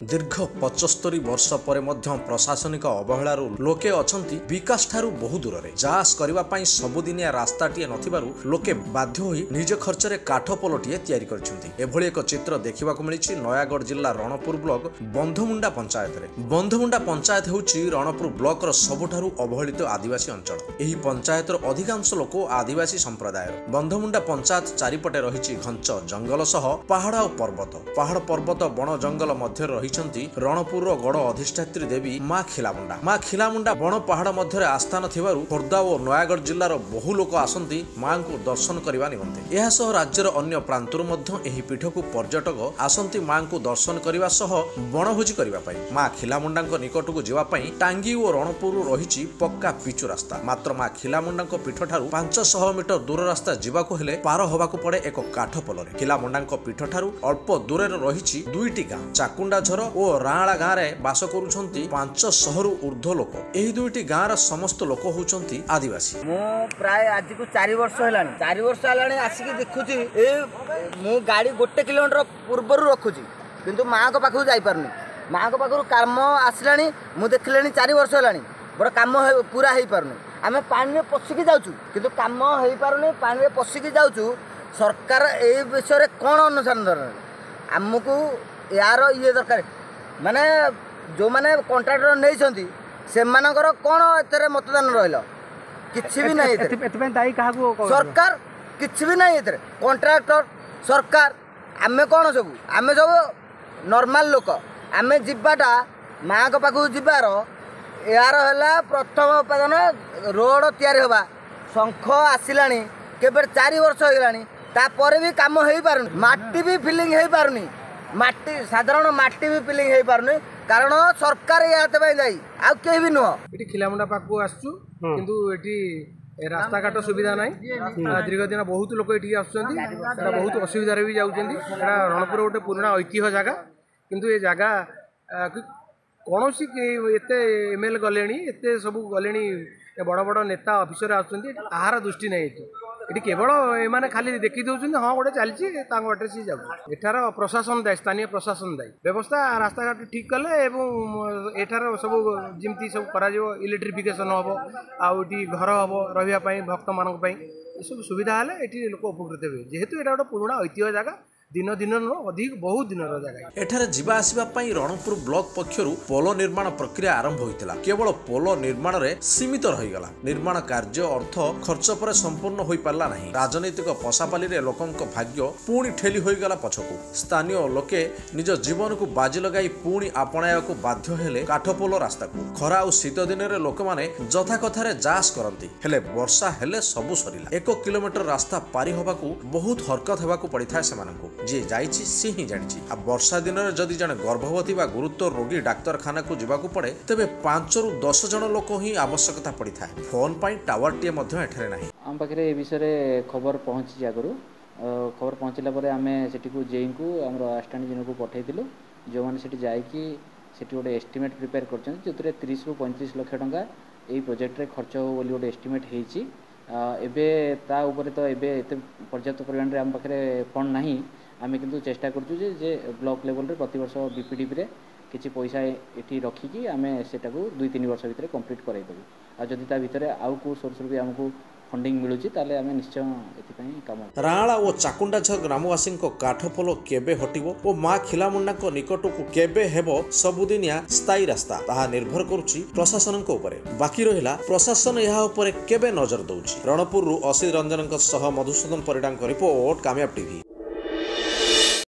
दीर्घ 75 वर्ष पर प्रशासनिक अवहेलारू लोके अछंती विकास ठारू बहु दूर रे जास करबा पई सबुदिनिया रास्ताटीए नथिबारु लोके बाध्य होई निज खर्चरे काठ पोलटीए तयारी करछंती। एभଳି एक चित्र देखिबा को मिलिछि नयागढ़ जिल्ला रणपुर ब्लॉक बंधमुंडा पंचायत रे। बंधमुंडा पंचायत हेउछि रणपुर ब्लॉक रो सबुठारू अवहेलित आदिवासी अंचल। एही पंचायत रो अधिकांश लोक आदिवासी संप्रदाय। बंधमुंडा पंचायत चारिपटे रहिछि घंच जंगल सह पहाड़ और पर्वत बण जंगल मध्य रहिछंती रणपुर रो गड़ अधिष्ठात्री देवी मां खिलामुंडा। मां खिलामुंडा बण पहाड़ मध्य आस्थान थिबारु खोर्धा और नयागढ़ जिल्लार बहु लोक आसंती मां को दर्शन करबा निमंते। एहा सह राज्यर अन्य प्रांतरु मध्य एही पीठ को पर्यटक आसंती मां को दर्शन करबा सह बनभोजी करबा पई। मां खिलामुंडा निकट को जीवा पई टांगी और रणपुर रहिछि पक्का पिचु रास्ता। मात्र मां खिलामुंडा पीठ ठारू 500 मीटर दूर रास्ता जीवाको हेले पार होबाको पड़े एक काठ पोलरे। खिलामुंडा पीठ ठारू अल्प दूर रहिछि दुईटी गाँ चाकुंडा झर और राणा गाँव रे बास करुछंती 500 रु ऊर्ध्व लोक। एही दुईटी गाँ रा समस्त लोक होउछंती आदिवासी। मो प्राय आज को 4 वर्ष हेलानी 4 वर्ष हेलानी आसिक देखुची ए मु गाड़ी 1 किलोमीटर पूर्वरु रखुची किंतु माँ को पाखु जाई पारनी। माँ को पाखु काम आसलानी मु देखलेनी 4 वर्ष हेलानी बड़ काम पूरा हेई पारनी। आमे पानी में पसिकी जाउछु किंतु काम हेई पारुनी। पानी में पसिकी जाउछु सरकार ए विषय रे कोन अनुसंधान दर हमकु यार ये दरकार माने जो माने कॉन्ट्रैक्टर नै छथि से मानकर कोन एतरे मतदान रहलो किछि भी नै एतरे दाई काहा को सरकार किछि भी नै एतरे कॉन्ट्रैक्टर सरकार आमे कोन सब नॉर्मल लोक आमे जिबाटा माँ को पाखु जिबार यार हला प्रथम उत्पादन रोड तैयारी होबा शंख आसिलानी केबे 4 वर्ष होइलानी तापर भी काम हेई पारुनी। माटी भी फिलिंग हेई पारुनी। माटी साधारण माटी भी फिलिंग हेई पारुनी कारण सरकार याते पई जाई आ केही भी नो। एटी खिलामुंडा पाकू आसछु किंतु एटी रास्ता घाट सुविधा नाही। दीर्घ दिन बहुत लोक एठी आछुचंती एटा बहुत असुविधा रे भी जाउचंती। एटा रणपुर गोटे पुराना ऐतिह्य जगह किंतु ए जगह कौनसी एते एमएलए गलेनी एते सब गलेनी बड़ बड़ नेता अफिसर आछुचंती आहार दृष्टि नाही। एटी केवल एमाने खाली देखि दउछन हां गोटे चलछि तांग वाटे सी जाउ। एठार प्रशासन दायी स्थानीय प्रशासन दायी व्यवस्था रास्ता घाट ठीक कले एवं एठार सब जिमती सब करा जो इलेक्ट्रिफिकेशन हबो आउटी घर हबो रहिया पई भक्त मानक पई ए सब सुविधा हले एठी लोक उपकृत हेबे। जेहेतु एटा गोटे पुराना ऐतिह्य जगह दिन दिन अधिक बहुत दिन जगह। एठारे जिबा आसीबा पई रणपुर ब्लॉक पक्षरु पोल निर्माण प्रक्रिया आरंभ होइतिला। केवल पोल निर्माण रे सीमित रही गला। निर्माण कार्य अर्थ खर्च पर संपूर्ण होई पारला नाही। राजनीतिक पसापाली रे लोकंक भाग्य पूणी ठेली होई गला पछकु। स्थानीय लोके निज जीवन को बाजी लगाई पूणी आपणाया को बाध्य हेले काठपोल रास्ता को। खरा और शीत दिन रे लोक माने जथा कथारे जास करंती हेले वर्षा हेले सबु सरिला। 1 किलोमीटर रास्ता पारी होबाकू बहुत हरकत हेबाकू पड़िथाय सेमानकू। जे जाइछि से ही जानिछि। आ वर्षा दिन रे जदि जने गर्भवती बा गुरुत्व रोगी डाक्तरखाना को जिबाकू पड़े तबे 5 रु 10 जन लोक ही आवश्यकता पड़िथाय। फोन पई टावर टिए मध्ये एठरे नाही। हम पाखरे ए विषय रे खबर पहुंची आगरु खबर पहुंचला परे आमे सेठी को जेई को हमरो असिस्टेंट जिन को पठैतिलु जो माने सेठी जाई कि सेठी गोटे एस्टिमेट प्रिपेयर करछन जेतरे 30 रु 35 लाख टका एई प्रोजेक्ट रे खर्च हो बोली गोटे एस्टिमेट हेछि। एबे ता ऊपर तो एबे एते पर्याप्त परिमाण रे हम पाखरे फंड नाही। आमे किंतु चेष्टा करछु जे ब्लॉक लेवल रे प्रति वर्ष बीपीडीपी रे किछि पैसा एठी रखिकी आमे सेटा को 2-3 वर्ष भितर कंप्लीट कराई देबु। आ जदि ता भितर आउ को सोर्स रे भी हमको फंडिंग मिलुची ताले आमे निश्चय एथि पई काम। राणा और चाकुंडा झर ग्रामवासी काठपोल केबे हटिबो और मां खिलामुंडा निकट को केबे हेबो सबुदिनिया स्थायी रास्ता ताहा निर्भर करुची प्रशासन उपरे। बाकी रहिला प्रशासन यहा उपरे केबे नजर दउची। रणपुर रु असित रंजन सह मधुसूदन परिडांक रिपोर्ट कामयाब टीवी।